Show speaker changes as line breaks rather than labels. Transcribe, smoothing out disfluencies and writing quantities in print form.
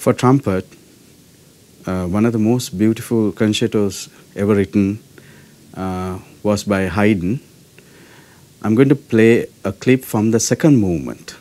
for trumpet, one of the most beautiful concertos ever written was by Haydn. I'm going to play a clip from the second movement.